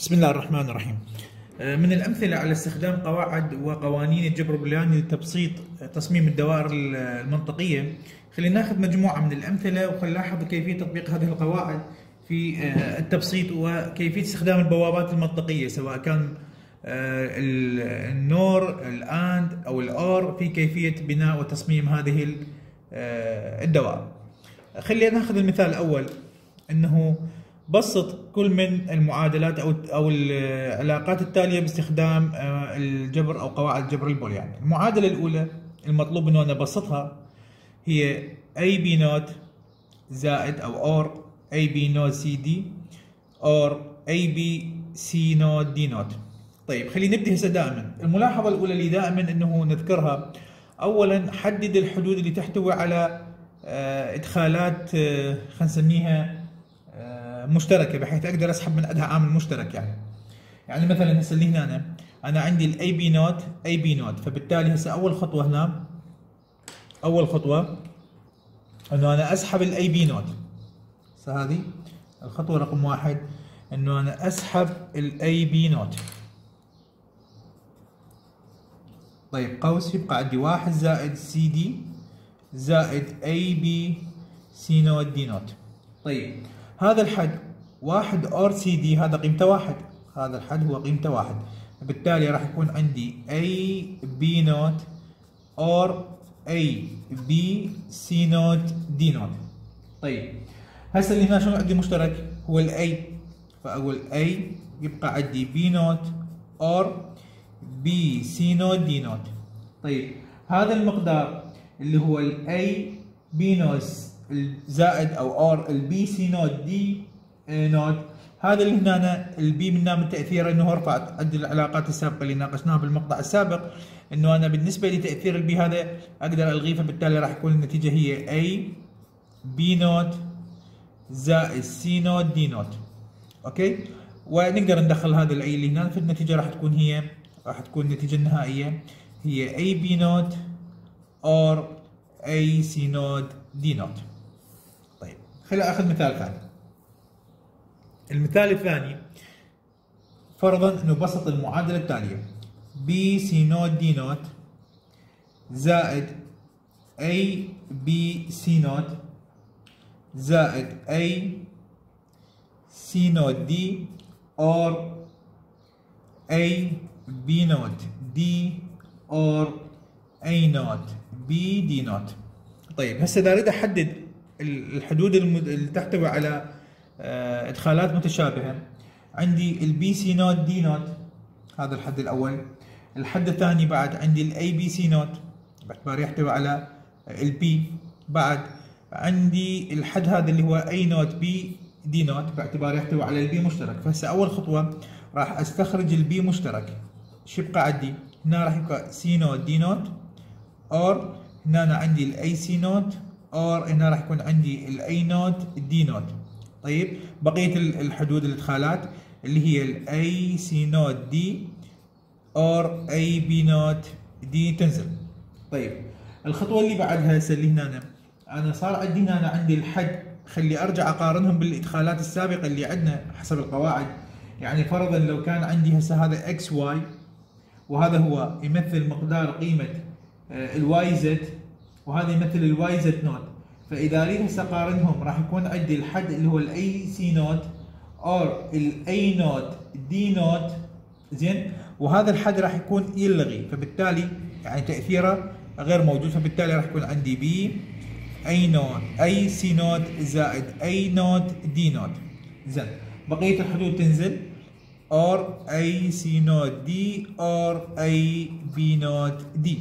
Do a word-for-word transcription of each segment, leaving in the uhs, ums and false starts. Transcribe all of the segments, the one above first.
بسم الله الرحمن الرحيم. من الأمثلة على استخدام قواعد وقوانين الجبر البولياني لتبسيط تصميم الدوائر المنطقية، خلينا ناخذ مجموعة من الأمثلة وخلينا كيفية تطبيق هذه القواعد في التبسيط وكيفية استخدام البوابات المنطقية سواء كان النور الأند أو الأور في كيفية بناء وتصميم هذه الدوائر. خلينا ناخذ المثال الأول، أنه بسط كل من المعادلات او او العلاقات التاليه باستخدام الجبر او قواعد الجبر البولياني. المعادله الاولى المطلوب انه انا ابسطها هي اي بي نوت زائد او اور اي بي نوت سي دي اور اي بي سي نوت دي نوت. طيب خلينا نبدا هسه. دائما الملاحظه الاولى اللي دائما انه نذكرها، اولا حدد الحدود اللي تحتوي على ادخالات خلينا نسميها مشتركه بحيث اقدر اسحب من عندها عامل مشترك. يعني يعني مثلا هسه اللي هنا أنا, انا عندي الاي بي نوت اي بي نوت، فبالتالي هسه اول خطوه هنا اول خطوه انه انا اسحب الاي بي نوت. هسه هذه الخطوه رقم واحد، انه انا اسحب الاي بي نوت. طيب قوس يبقى عندي واحد زائد سي دي زائد اي بي سي نوت دي نوت. طيب هذا الحد واحد اور سي دي هذا قيمته واحد، هذا الحد هو قيمته واحد، بالتالي راح يكون عندي اي بي نوت اور اي بي سي نوت دي نوت. طيب هسه اللي هنا شنو عندي مشترك؟ هو الاي، فاقول اي يبقى عندي بي نوت اور بي سي نوت دي نوت. طيب هذا المقدار اللي هو الاي بي نوت زائد او اور البي سي نوت دي نوت، هذا اللي هنا البي من نام تاثيره انه رفعت عند العلاقات السابقه اللي ناقشناها بالمقطع السابق، انه انا بالنسبه لتاثير البي هذا اقدر الغيه، فبالتالي راح يكون النتيجه هي اي بي نوت زائد سي نوت دي نوت. اوكي، ونقدر ندخل هذا الاي اللي هنا، فالنتيجه راح تكون هي راح تكون النتيجه النهائيه هي اي بي نوت اور اي سي نوت دي نوت. طيب خلينا اخذ مثال ثاني. المثال الثاني فرضا انه بسط المعادله التاليه بي سي نوت دي نوت زائد اي بي سي نوت زائد اي سي نوت دي اور اي بي نوت دي اور اي نوت بي دي نوت. طيب هسه اذا اريد احدد الحدود اللي تحتوي على ادخالات متشابهه، عندي البي سي نوت دي نوت هذا الحد الاول، الحد الثاني بعد عندي الاي بي سي نوت باعتبار يحتوي على البي، بعد عندي الحد هذا اللي هو اي نوت بي دي نوت باعتبار يحتوي على البي مشترك. فهسه اول خطوه راح استخرج البي مشترك، شو يبقى عندي؟ هنا راح يبقى سي نوت دي نوت اور هنا أنا عندي الاي سي نوت اور هنا راح يكون عندي الاي نوت دي نوت. طيب بقيه الحدود الادخالات اللي هي الاي سي نوت دي اور اي بي نوت دي تنزل. طيب الخطوه اللي بعدها هسه اللي هنا أنا, انا صار عندي هنا أنا عندي الحد، خلي ارجع اقارنهم بالادخالات السابقه اللي عندنا حسب القواعد. يعني فرضا لو كان عندي هسه هذا اكس واي وهذا هو يمثل مقدار قيمه الواي زد وهذا يمثل الواي زد نوت، فاذا اريد هسه اقارنهم راح يكون عندي الحد اللي هو الاي سي نوت اور الاي نوت دي نوت، زين، وهذا الحد راح يكون يلغي، فبالتالي يعني تاثيره غير موجود، فبالتالي راح يكون عندي بي اي نوت اي سي نوت زائد اي نوت دي نوت. زين بقيه الحدود تنزل اور اي سي نوت دي اور اي بي نوت دي.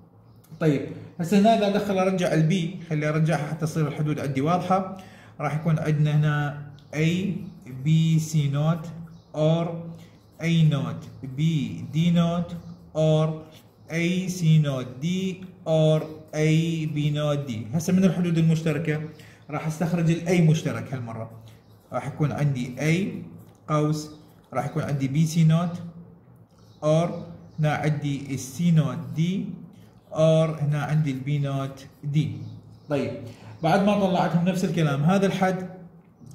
طيب هسه هنا اذا ادخل ارجع البي، خلي ارجعها حتى تصير الحدود عندي واضحه، راح يكون عندنا هنا اي بي سي نوت اور اي نوت بي دي نوت اور اي سي نوت دي اور اي بي نوت دي. هسه من الحدود المشتركه راح استخرج الاي مشترك هالمره، راح يكون عندي اي قوس راح يكون عندي بي سي نوت اور هنا عندي السي نوت دي اور هنا عندي البي نوت دي. طيب بعد ما طلعتهم نفس الكلام، هذا الحد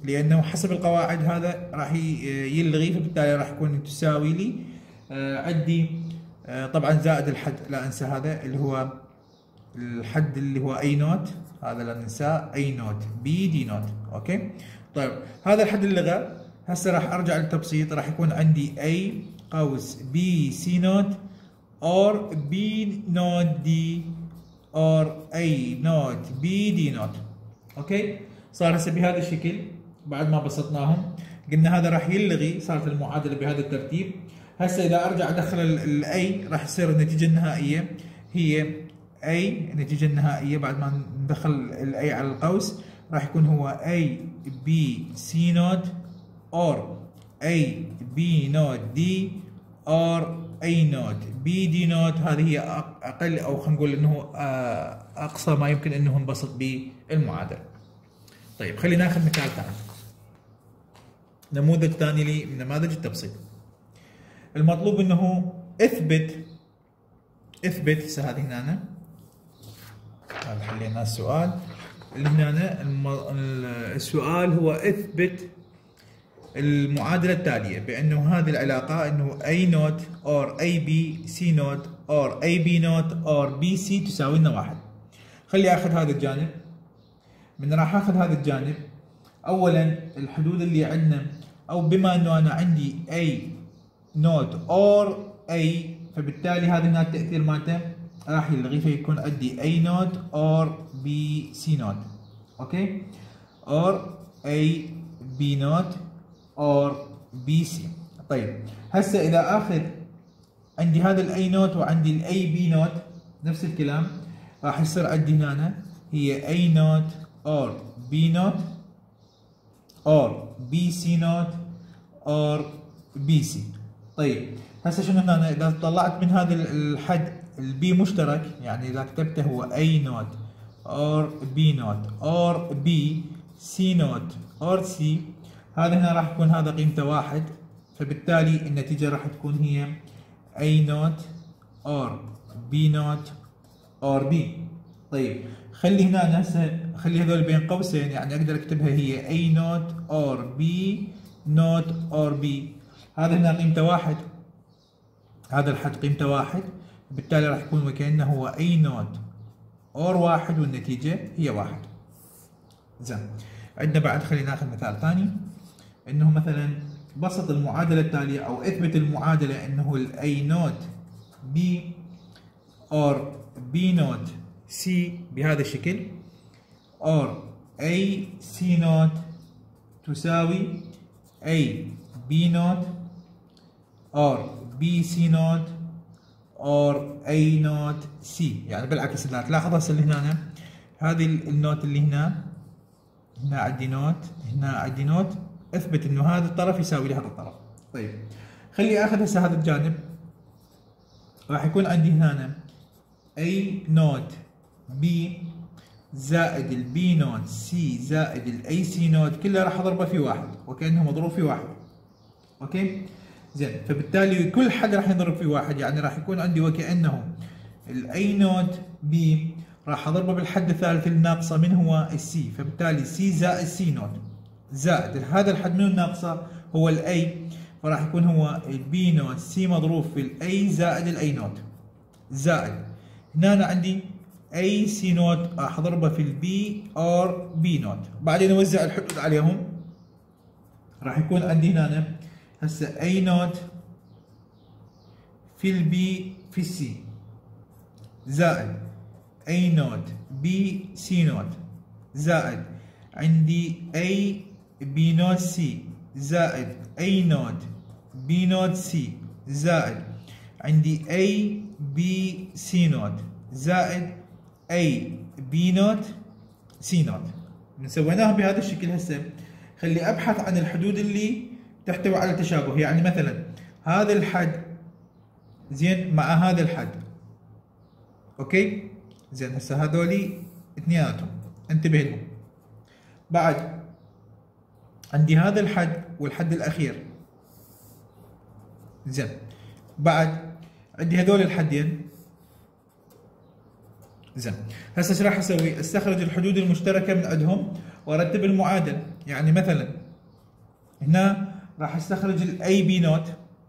لانه حسب القواعد هذا راح يلغي، فبالتالي راح يكون تساوي لي آه عندي آه طبعا زائد الحد، لا انسى هذا اللي هو الحد اللي هو اي نوت، هذا لا ننساه اي نوت بي دي نوت. اوكي طيب هذا الحد اللي لغى. هسه راح ارجع للتبسيط، راح يكون عندي اي قوس بي سي نوت اور بي نوت دي اور اي نوت بي دي نوت. اوكي صار هسه بهذا الشكل بعد ما بسطناهم. قلنا هذا راح يلغي، صارت المعادله بهذا الترتيب. هسه اذا ارجع ادخل الاي راح يصير النتيجه النهائيه هي اي، النتيجه النهائيه بعد ما ندخل الاي على القوس راح يكون هو اي بي سي نوت اور اي بي نوت دي اور اي نوت بي دي نوت. هذه هي اقل او خلينا نقول انه اقصى ما يمكن انه نبسط به المعادله. طيب خلينا ناخذ مثال ثاني، نموذج ثاني لنماذج التبسيط. المطلوب انه اثبت اثبت هسه هذه هنا، هذا حلينا السؤال اللي هنا. السؤال هو اثبت المعادلة التالية بأنه هذه العلاقة أنه أي نوت أور أي بي سي نوت أور أي بي نوت أور بي سي تساوي لنا واحد. خلي آخذ هذا الجانب، من راح آخذ هذا الجانب أولا الحدود اللي عندنا، أو بما أنه أنا عندي أي نوت أور أي، فبالتالي هذا هنا التأثير مالته راح يلغي، فيكون عندي أي نوت أور بي سي نوت. أوكي أور أي بي نوت اور بي سي. طيب هسه اذا اخذ عندي هذا الاي نوت وعندي الاي بي نوت نفس الكلام، راح يصير عندي هنا هي اي نوت اور بي نوت اور بي سي نوت اور بي سي. طيب هسه شنو هنا اذا طلعت من هذا الحد البي مشترك، يعني اذا كتبته هو اي نوت اور بي نوت اور بي سي نوت اور سي، هذا هنا راح يكون هذا قيمته واحد، فبالتالي النتيجة راح تكون هي اي نوت اور بي نوت اور بي. طيب خلي هنا هسه خلي هذول بين قوسين، يعني اقدر اكتبها هي اي نوت اور بي نوت اور بي. هذا هنا قيمته واحد، هذا الحد قيمته واحد، بالتالي راح يكون وكأنه هو اي نوت اور واحد والنتيجة هي واحد. زين عندنا بعد خلينا ناخذ مثال ثاني، انه مثلا بسط المعادله التاليه او اثبت المعادله انه الاي نوت بي اور بي نوت سي بهذا الشكل اور اي سي نوت تساوي اي بي نوت اور بي سي نوت اور اي نوت سي. يعني بالعكس لا تلاحظ هسه اللي هنا هذه النوت اللي هنا، هنا عندي نوت، هنا عندي نوت، اثبت انه هذا الطرف يساوي لهذا الطرف. طيب خلي اخذ هسه هذا الجانب، راح يكون عندي هنا اي نوت بي زائد البي نوت سي زائد الاي سي نوت كله راح اضربه في واحد وكانه مضروب في واحد. اوكي زين، فبالتالي كل حد راح يضرب في واحد، يعني راح يكون عندي وكانه الاي نوت بي راح اضربه بالحد الثالث الناقصه من هو السي، فبالتالي سي زائد سي نوت زائد هذا الحد من الناقصه هو الاي، فراح يكون هو البي نوت سي مضروب في الاي زائد الاي نوت زائد هنا أنا عندي اي سي نوت راح اضربه في البي اور بي نوت، بعدين اوزع الحدود عليهم راح يكون عندي هنا هسه اي نوت في البي في السي زائد اي نوت بي سي نوت زائد عندي اي بي نوت سي زائد اي نوت بي نوت سي زائد عندي اي بي سي نوت زائد اي بي نوت سي نوت. من سويناها بهذا الشكل هسه خلي ابحث عن الحدود اللي تحتوي على تشابه، يعني مثلا هذا الحد زين مع هذا الحد. اوكي زين هسه هذولي اثنيناتهم انتبه لهم. بعد عندي هذا الحد والحد الاخير، زين بعد عندي هذول الحدين. زين هسه ايش راح اسوي؟ استخرج الحدود المشتركه من عندهم وارتب المعادل. يعني مثلا هنا راح استخرج الاي بي نوت،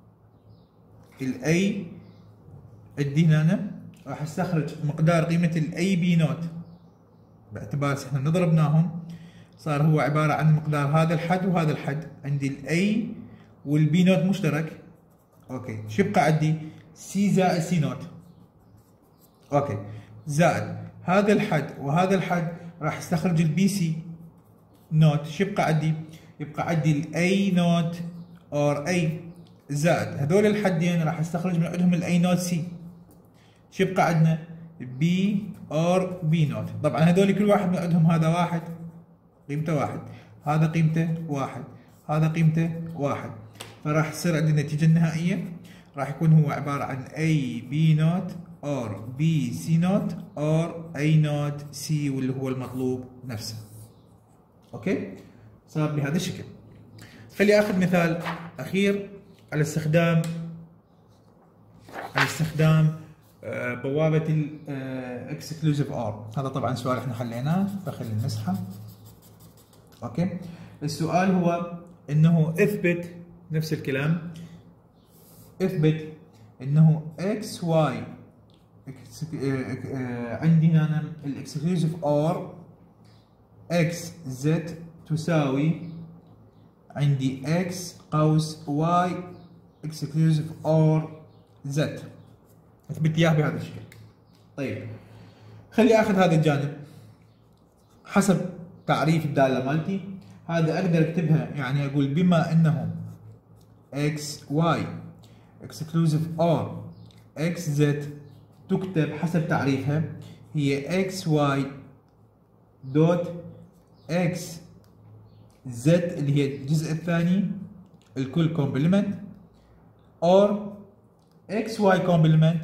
الاي عندي هنا راح استخرج مقدار قيمة الاي بي نوت، باعتبار احنا ضربناهم صار هو عبارة عن مقدار هذا الحد وهذا الحد، عندي الاي والبي نوت مشترك. اوكي شو يبقى عندي؟ سي زائد سي نوت. اوكي زائد هذا الحد وهذا الحد راح استخرج البي سي نوت، شو يبقى عندي؟ يبقى عندي الاي نوت اور اي زائد هذول الحدين راح استخرج من عندهم الاي نوت سي، شو يبقى عندنا؟ بي اور بي نوت. طبعا هذول كل واحد من عندهم هذا واحد قيمته واحد، هذا قيمته واحد، هذا قيمته واحد، فراح تصير عندنا النتيجة النهائية راح يكون هو عبارة عن اي بي نوت اور بي سي نوت اور اي نوت سي واللي هو المطلوب نفسه. اوكي صار بهذا الشكل. خلي اخذ مثال اخير على استخدام على استخدام بوابة الاكسكلوزيف اور. هذا طبعا سؤال احنا حليناه فخلي نمسحه. اوكي السؤال هو انه اثبت نفس الكلام، اثبت انه اكس واي عندي هنا الاكسكلوزيف اور اكس زد تساوي عندي اكس قوس واي اكسكلوزيف اور زد. اثبت اياه بهذا الشكل. طيب خلي اخذ هذا الجانب حسب تعريف الداله مالتي، هذا اقدر اكتبها يعني اقول بما انه اكس واي اكسكلوزيف اور اكس زد تكتب حسب تعريفها هي اكس واي دوت اكس زد اللي هي الجزء الثاني الكل كومبلمنت اور اكس واي كومبلمنت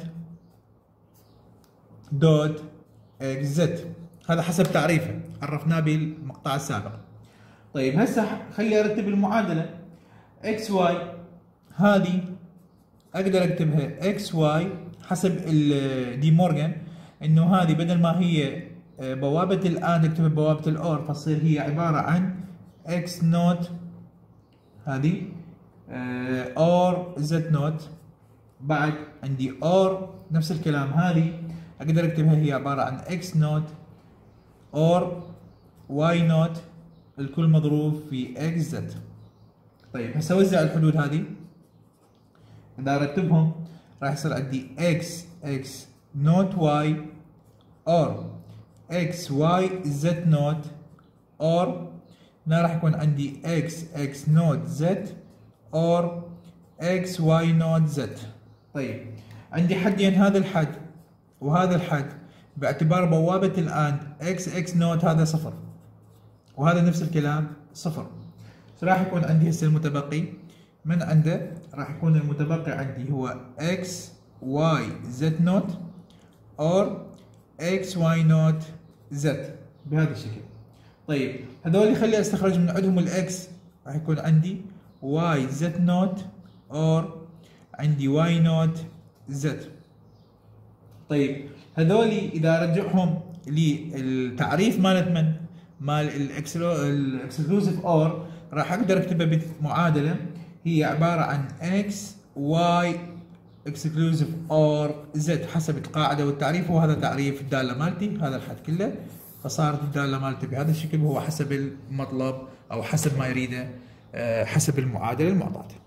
دوت اكس زد. هذا حسب تعريفه عرفناه بالمقطع السابق. طيب هسه خلي ارتب المعادله. اكس واي هذه اقدر اكتبها اكس واي حسب دي مورغان انه هذه بدل ما هي بوابه الان اكتبها بوابه الاور، فتصير هي عباره عن اكس نوت هذه اور زد نوت. بعد عندي اور نفس الكلام هذه اقدر اكتبها هي عباره عن اكس نوت اور واي نوت الكل مضروب في اكس زد. طيب هسه اوزع الحدود هذه اذا رتبهم راح يصير عندي اكس اكس نوت واي اور اكس واي زد نوت اور هنا راح يكون عندي اكس اكس نوت زد اور اكس واي نوت زد. طيب عندي حدين، هذا الحد وهذا الحد باعتبار بوابة الآن اكس اكس نوت هذا صفر وهذا نفس الكلام صفر، راح يكون عندي هسه المتبقي من عنده راح يكون المتبقي عندي هو اكس واي زد نوت اور اكس واي نوت زد بهذا الشكل. طيب هذول خلي استخرج من عندهم الاكس راح يكون عندي واي زد نوت اور عندي واي نوت زد. طيب هذول اذا رجعهم للتعريف مالت من مال الاكسكلوزيف اور راح اقدر اكتبها بمعادله هي عباره عن اكس واي اكسكلوزيف اور زد حسب القاعده والتعريف، وهذا تعريف الداله مالتي هذا الحد كله، فصارت الداله مالتي بهذا الشكل وهو حسب المطلب او حسب ما يريده حسب المعادله المعطاه.